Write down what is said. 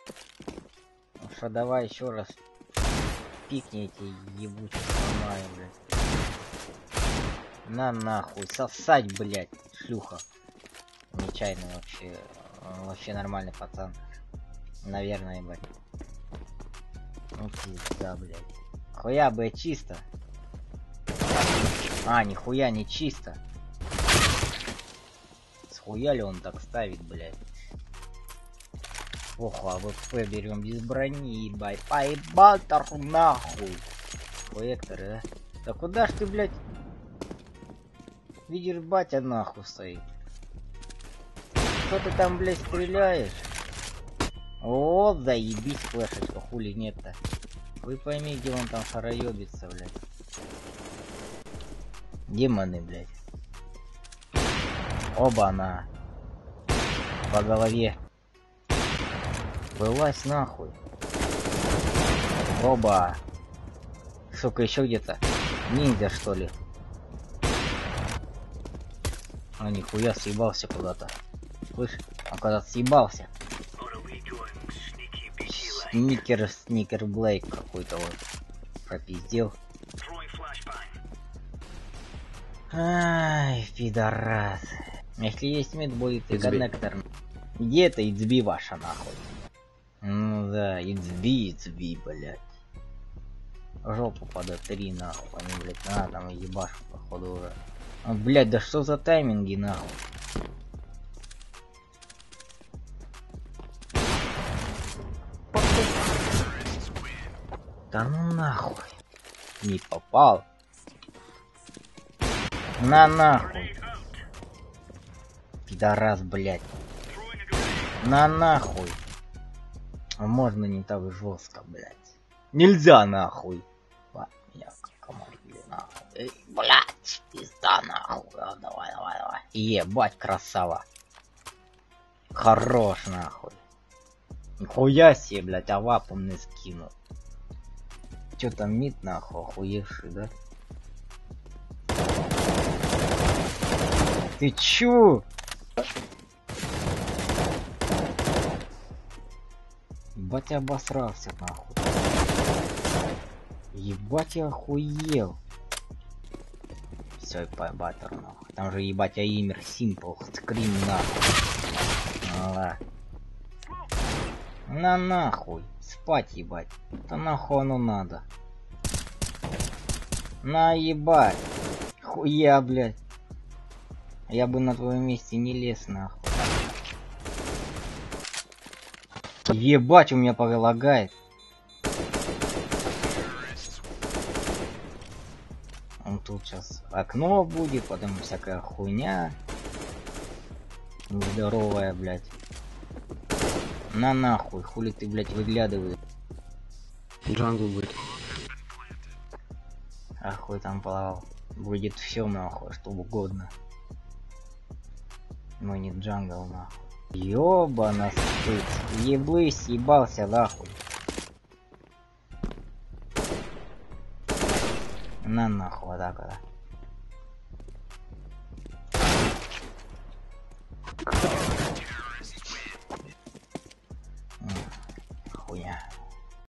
Ну что, давай еще раз пикни эти ебучие сломаю, блядь. На нахуй, сосать, блядь, шлюха. Нечаянно вообще. Он вообще нормальный пацан. Наверное, блядь. Ну пизда, блядь. Хуя, блядь, чисто. А, нихуя не чисто. Схуя ли он так ставит, блядь? Ох, АВП берем без брони, ебать. Поебатор нахуй. Проекторы, да? Да куда ж ты, блядь? Видишь, батя нахуй стоит. Что ты там, блядь, стреляешь? О, заебись, флешечка, хули нет-то. Вы пойми, где он там шароебится, блядь. Демоны, блядь. Оба-на. По голове. Вылазь нахуй. Оба. Сука, еще где-то. Ниндзя, что ли? А, нихуя, съебался куда-то. Слышь, он куда-то съебался. Сникер Блейк какой-то вот пропиздел. Ай, пидорас. Если есть мид, будет и коннектор. Где это XB ваша нахуй? Ну да, XB, блядь. Жопу подотри нахуй, они, блядь, там ебашу походу уже. А, блядь, да что за тайминги нахуй? Да ну нахуй. Не попал. На нахуй. Пидорас, блядь. На нахуй. А можно не так жестко, блядь. Нельзя нахуй. Меня командили нахуй. Эй, блядь, пизда нахуй. Давай. Ебать, красава. Хорош нахуй. Нихуя себе, блядь, авап он мне скинул. Чё там мид нахуй, охуевший, да? Ты чё? Ебать, я обосрался нахуй. Ебать, я охуел. Все, по-баттеру нахуй. Там же ебать Аимер Симпл скрин нахуй. На нахуй. Спать ебать. Да нахуй оно надо. На ебать. Хуя, блядь. Я бы на твоем месте не лез нахуй. Ебать, у меня полагает. Он тут сейчас окно будет, потом всякая хуйня. Нездоровая, блядь. На нахуй, хули ты, блядь, выглядываешь. Джангл будет. А хуй там плавал. Будет все нахуй, что угодно. Но не джангл нахуй. Ёбана спыть. Еблы, съебался нахуй. На нахуй, вот так вот.